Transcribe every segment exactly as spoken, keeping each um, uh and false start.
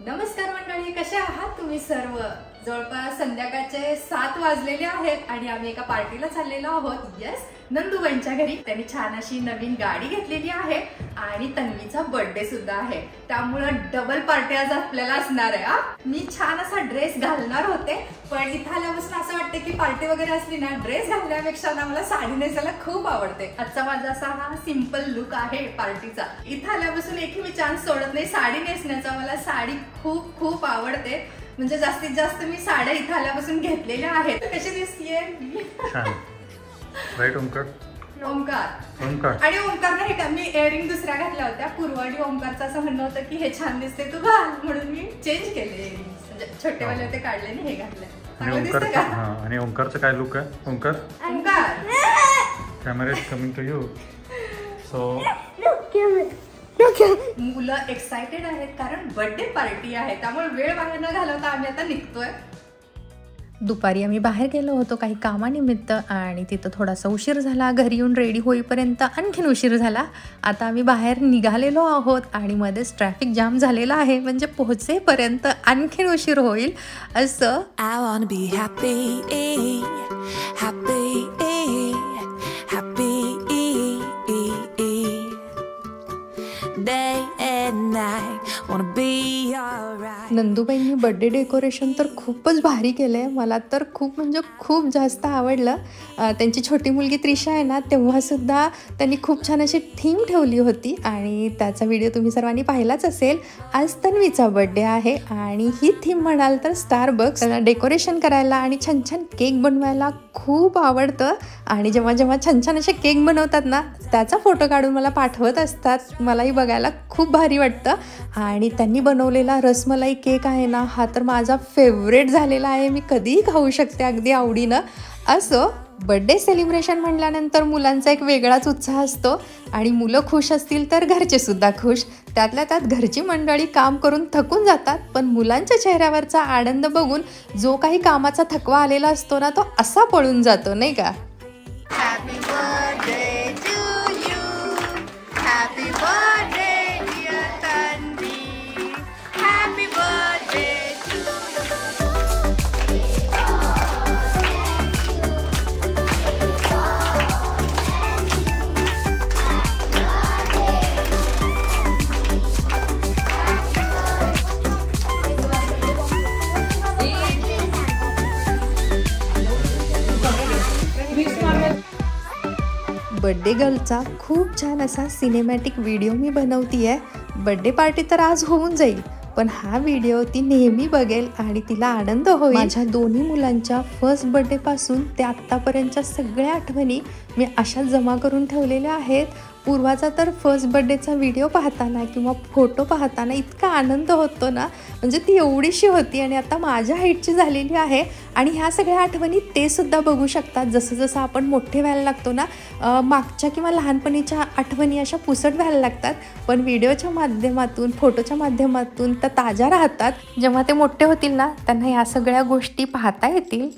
नमस्कार मंडळी, कसे आहात तुम्ही सर्व? जवळपास संध्याकाळचे सात वाजलेले आहेत आणि आम्ही एका पार्टीला चाललेलो आहोत. यस, नंदुबाईंच्या घरी. त्यांनी छान अशी नवीन गाडी घेतलेली आहे आणि तन्वीचा बर्थडे सुद्धा आहे, त्यामुळे डबल पार्टी आज आपल्याला असणार आहे. मी छान असा ड्रेस घालणार होते, पण इथं आल्यापासून असं वाटतं की पार्टी वगैरे असली ना, ड्रेस घालण्यापेक्षा ना मला साडी नेसायला खूप आवडते. आजचा माझा असा हा सिंपल लुक आहे पार्टीचा. इथं आल्यापासून एकही मी चान्स सोडत नाही साडी नेसण्याचा. मला साडी खूप खूप आवडते, म्हणजे जास्तीत जास्त मी साड्या इथं आल्यापासून घेतलेल्या आहेत. कशी दिसतीये? राईट ओमकार ओमकार ओमकार आणि ओमकारने हे का मी इयरिंग दुसऱ्या घातल्या होत्या. पूर्व आणि ओमकारचं असं म्हणणं होतं की हे छान दिसते, तू घाल, म्हणून मी चेंज केले इयरिंग्स. म्हणजे छोटेवाले होते काढले आणि हे घातले. आणि ओमकार हां आणि ओमकारचं काय लुक आहे? Omkar Omkar camera is coming to you. So मुलं एक्साइटेड आहेत कारण बर्थडे पार्टी आहे, त्यामुळे वेळ बाहेर न घालवता आम्ही आता निघतोय. दुपारी आम्ही बाहेर गेलो होतो काही कामानिमित्त आणि तिथं थोडासा उशीर झाला. घरी येऊन रेडी होईपर्यंत आणखीन उशीर झाला. आता आम्ही बाहेर निघालेलो आहोत आणि मध्येच ट्रॅफिक जाम झालेला आहे, म्हणजे पोहोचेपर्यंत आणखीन उशीर होईल असं. I wanna be happy, happy, happy, day and night, wanna be alright. नंदुबाईंनी बर्थडे डेकोरेशन तर खूपच भारी केलंय. मला तर खूप म्हणजे खूप जास्त आवडलं. त्यांची छोटी मुलगी त्रिशा आहे ना, तेव्हासुद्धा त्यांनी खूप छान अशी थीम ठेवली होती आणि त्याचा व्हिडिओ तुम्ही सर्वांनी पाहिलाच असेल. आज तन्वीचा बर्थडे आहे आणि ही थीम म्हणाल तर स्टारबक्स. त्यांना डेकोरेशन करायला आणि छान छान केक बनवायला खूप आवडतं आणि जेव्हा जेव्हा छान छान असे केक बनवतात ना, त्याचा फोटो काढून मला पाठवत असतात. मलाही बघायला खूप भारी वाटतं. आणि त्यांनी बनवलेला रसमलाई केक आहे ना, हा तर माझा फेवरेट झालेला आहे. मी कधीही खाऊ शकते अगदी आवडीनं. असो, बर्थडे सेलिब्रेशन म्हटल्यानंतर मुलांचा एक वेगळाच उत्साह असतो आणि मुलं खुश असतील तर घरचे सुद्धा खुश. त्यातल्या त्यात घरची मंडळी काम करून थकून जातात, पण मुलांच्या चेहऱ्यावरचा आनंद बघून जो काही कामाचा थकवा आलेला असतो ना, तो असा पळून जातो, नाही का? Happy birthday to you, happy birthday dear Tanvi, happy birthday. Birthday गर्लचा खूप छान असा सिनेमॅटिक व्हिडिओ मी बनवती आहे. बर्थडे पार्टी तर आज होऊन जाईल, पण हा व्हिडिओ ती नेहमी बघेल आणि तिला आनंद होईल. माझ्या दोन्ही मुलांच्या फर्स्ट बर्थडेपासून ते आत्तापर्यंतच्या सगळ्या आठवणी मी अशाच जमा करून ठेवलेल्या आहेत. पूर्वाचा तर फर्स्ट बर्थडेचा व्हिडिओ पाहताना किंवा फोटो पाहताना इतका आनंद होतो ना, म्हणजे ती एवढीशी होती आणि आता माझ्या हाईटची झालेली आहे. आणि ह्या सगळ्या आठवणी ते सुद्धा बघू शकतात. जसं जसं आपण मोठे व्हायला लागतो ना, मागच्या किंवा लहानपणीच्या आठवणी अशा पुसट व्हायला लागतात, पण व्हिडिओच्या माध्यमातून फोटोच्या माध्यमातून त्या ताज्या राहतात. जेव्हा ते मोठे होतील ना, त्यांना ह्या सगळ्या गोष्टी पाहता येतील.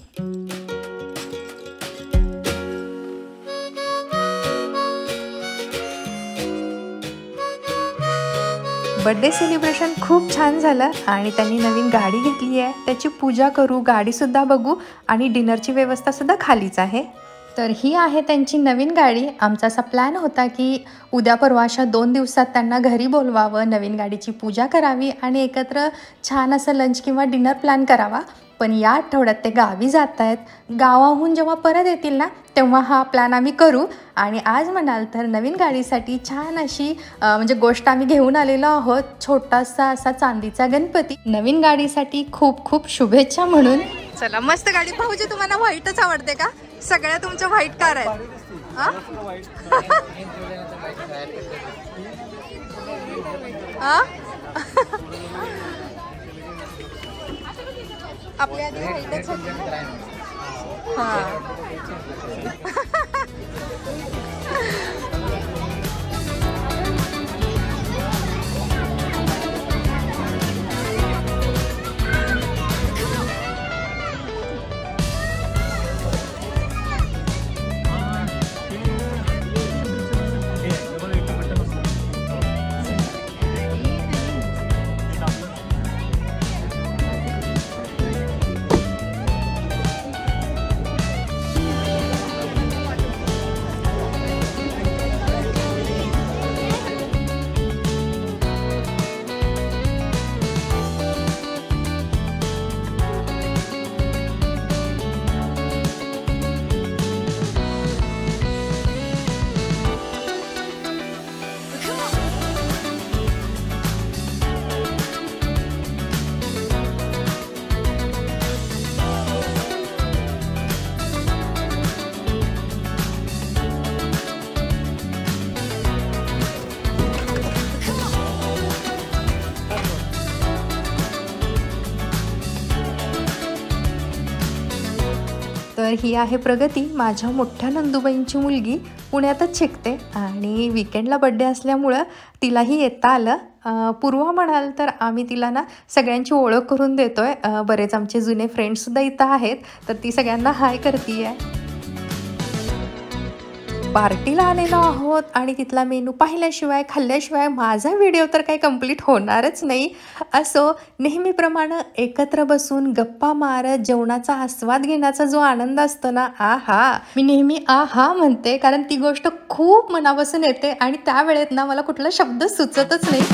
बर्थडे सेलिब्रेशन खूप छान झालं आणि त्यांनी नवीन गाडी घेतली आहे. त्याची पूजा करू, गाडीसुद्धा बघू आणि डिनरची व्यवस्थासुद्धा खालीच आहे. तर ही आहे त्यांची नवीन गाडी. आमचा असा प्लॅन होता की उद्या परवा अशा दोन दिवसात त्यांना घरी बोलवावं, नवीन गाडीची पूजा करावी आणि एकत्र छान असं लंच किंवा डिनर प्लॅन करावा. पण या आठवड्यात ते गावी जात आहेत. गावाहून जेव्हा परत येतील ना, तेव्हा हा प्लॅन आम्ही करू. आणि आज म्हणाल तर नवीन गाडीसाठी छान अशी म्हणजे गोष्ट आम्ही घेऊन आलेलो आहोत, छोटासा असा चांदीचा गणपती. नवीन गाडीसाठी खूप खूप शुभेच्छा म्हणून. चला, मस्त गाडी. भाऊजी, तुम्हाला व्हाईटच आवडते का? सगळ्या तुमच्या व्हाईट कार आहेत. आपल्या आधी व्हाईटच होती. हां तर ही आहे प्रगती, माझ्या मोठ्या नंदुबाईंची मुलगी. पुण्यातच शिकते आणि विकेंडला बड्डे असल्यामुळं तिलाही येता आलं. पूर्वा म्हणाल तर आम्ही तिला ना सगळ्यांची ओळख करून देतो आहे. बरेच आमचे जुने फ्रेंड्ससुद्धा इथं आहेत, तर ती सगळ्यांना हाय करते आहे. पार्टीला आलेलो आहोत आणि तिथला मेनू पाहिल्याशिवाय खाल्ल्याशिवाय माझा व्हिडिओ तर काही कंप्लीट होणारच नाही. असो, नेहमीप्रमाणे एकत्र बसून गप्पा मारत जेवणाचा आस्वाद घेण्याचा जो आनंद असतो ना, आ हा मी नेहमी आ हा म्हणते, कारण ती गोष्ट खूप मनापासून येते आणि त्या वेळेत ना मला कुठला शब्द सुचतच नाही.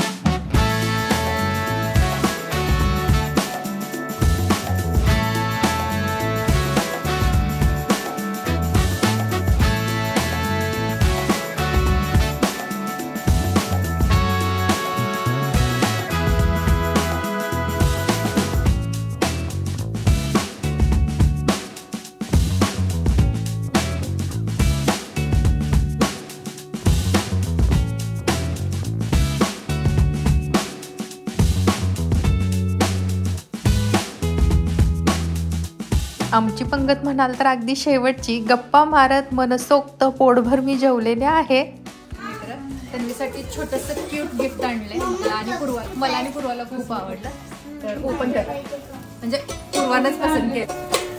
आमची पंगत म्हणाल तर अगदी शेवटची. गप्पा मारत मनसोक्त पोटभर मी जेवलेले आहे. त्यांच्यासाठी छोटंसं क्यूट गिफ्ट आणलंय मला आणि पूर्वा मला आणि पूर्वाला खूप आवडलं, तर ओपन करा. म्हणजे पूर्वानंच पसंत केलं.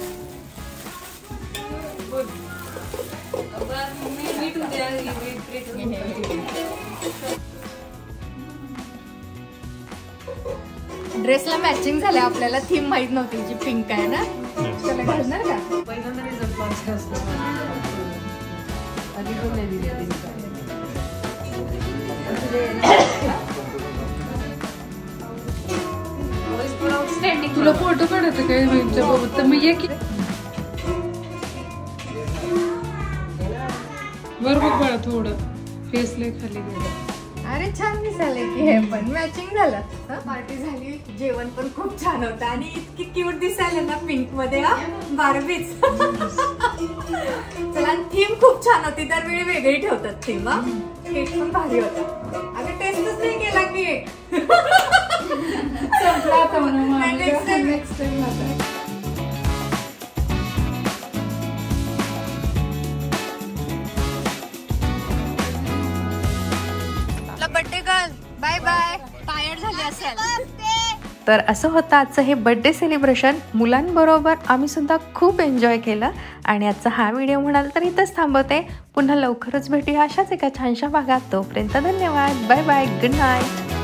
ड्रेसला मॅचिंग झालं. आपल्याला थीम माहित नव्हती जी पिंक आहे ना, त्याला घालणार का? तुला फोटो काढायचं काय तर मी ये की वर बघ बाळा, थोडं फेसला खाली गेलं. अरे छान दिसायला की हे पण मॅचिंग झालं. पार्टी झाली, जेवण पण खूप छान होतं आणि इतकी क्यूट दिसायला ना पिंक मध्ये. बार्बीच चला, थीम खूप छान होती. दरवेळी वेगळी ठेवतात थीम. केक पण भारी होता. अगं टेस्टच नाही केला केक. संपला आता म्हणून next time birthday girl bye bye. Tired झाले असेल. तर असं होतं आजचं हे बर्थडे सेलिब्रेशन. मुलांबरोबर आम्ही सुद्धा खूप एन्जॉय केलं आणि आजचा हा व्हिडिओ म्हणाल तर इथंच थांबवते. पुन्हा लवकरच भेटूया अशाच एका छानशा भागात. तोपर्यंत धन्यवाद. Bye bye. Good night.